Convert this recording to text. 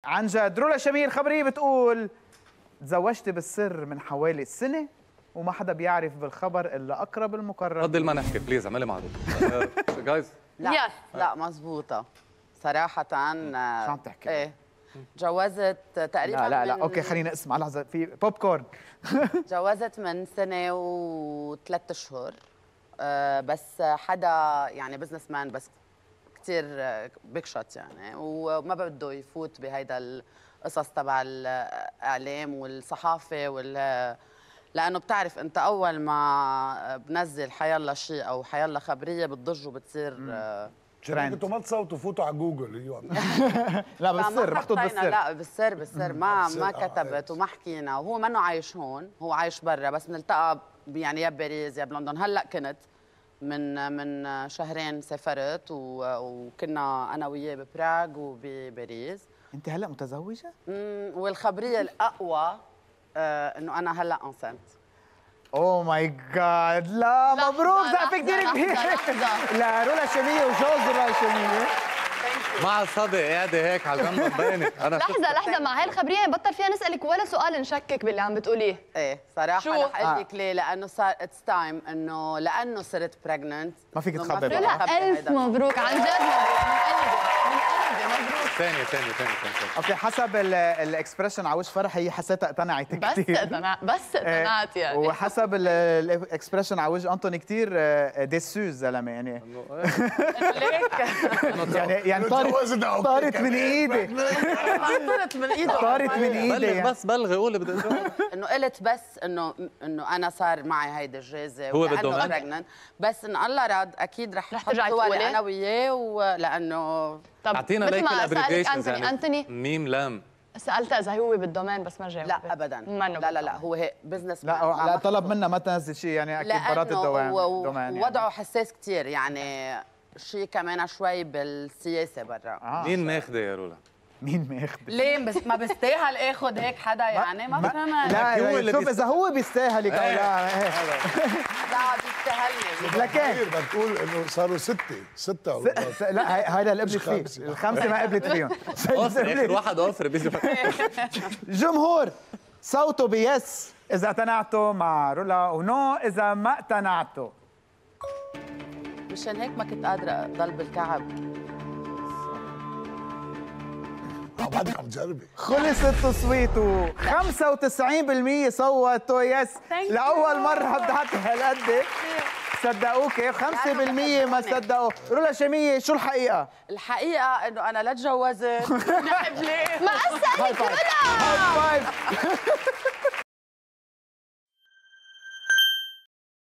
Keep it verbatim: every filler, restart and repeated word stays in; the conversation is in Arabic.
عن جد. رولا شميل الخبريه بتقول تزوجت بالسر من حوالي سنه وما حدا بيعرف بالخبر الا اقرب المقرب. فضل ما نحكي بليز، اعملي معروف. جايز لا لا مزبوطة صراحة. شو عم تحكي؟ ايه تجوزت تقريبا لا لا لا من... اوكي خلينا اسمع لحظة في بوب كورن. تجوزت من سنة وثلاث اشهر. أه بس حدا يعني بزنس مان بس كثير بيك شوت يعني، وما بده يفوت بهيدا القصص تبع الاعلام والصحافة وال لانه بتعرف انت اول ما بنزل حيالله شيء او حيالله خبريه بتضج وبتصير ترند. انتوا ما تصوتوا فوتوا على جوجل ايوه. لا بالسر محطوط بالسر. لا بالسر بالسر ما ما كتبت وما حكينا، وهو منه عايش هون، هو عايش برا بس بنلتقى يعني يا بباريس يا بلندن. هلا كنت من من شهرين سافرت وكنا انا وياه ببراغ وبباريس. انت هلا متزوجه؟ امم والخبريه الاقوى آه انه انا هلا انسنت. اوه ماي جاد. لا مبروك زقفه كثير كبير. لا رولا شميل وجوز رولا شميل مع صدق قاعده هيك على جنب بينك. انا لحظه لحظه مع هاي الخبريه بطل فيها نسالك ولا سؤال نشكك باللي عم بتقوليه. ايه صراحه شو؟ رح اقول لك ليه، لانه صار اتس تايم انه لانه صرت بريجننت ما فيك تخبي. لا الف مبروك عن جد، مبروك من قلبي من قلبي مبروك. ثانيه ثانيه ثانيه ثانيه اوكي حسب الاكسبريشن على وجه فرح هي حسيتها اقتنعت كثير. بس اقتنعت بس اقتنعت يعني. وحسب الاكسبريشن على وجه انطوني كثير ديسو الزلمه يعني. يعني يعني طارت طارت من ايدي. طارت من ايده طارت من ايدي يعني. بس بلغي قولي بدي انه قلت بس انه انه انا صار معي هيدي الجائزه هو بده بريجننت، بس ان الله راد اكيد رح رح احط ترجعي صوري تقولي انا وياه، ولانه طب اعطينا مثل ليك ما سألك الابريفيشنز انتوني يعني انتوني ميم لام سالته اذا هو بالدومين بس ما جاوب. لا ابدا لا لا لا هو هيك بزنس. لا لا طلب منا ما تنزل شيء يعني اكيد برات الدوام دومان وضعه يعني. حساس كثير يعني شيء كمان شوي بالسياسه برا. آه. مين ماخذه يا رولا؟ مين ماخذ؟ ليه بس ما بيستاهل اخذ هيك حدا يعني ما بفهم. لا لا شوف اذا هو بيستاهلك او لا. لا بيستاهلني. لكن بتقول انه صاروا سته سته اولاد. لا هذا اللي قبلت فيه، الخمسه ما قبلت فيهم. اخر واحد اوفر بيجي. جمهور صوتوا بيس اذا اقتنعتوا مع رولا ونو اذا ما اقتنعتوا. مشان هيك ما كنت قادره ضل بالكعب. بعدك عم تجربي. خلص التصويت و خمسة وتسعين بالمية صوتوا يس لاول مره بتعطي هالقد. صدقوكي خمسة بالمية ما صدقوا. رولا شمية شو الحقيقه؟ الحقيقه انه انا لا تجوزت. ما اسالك رولا. هاي فايف.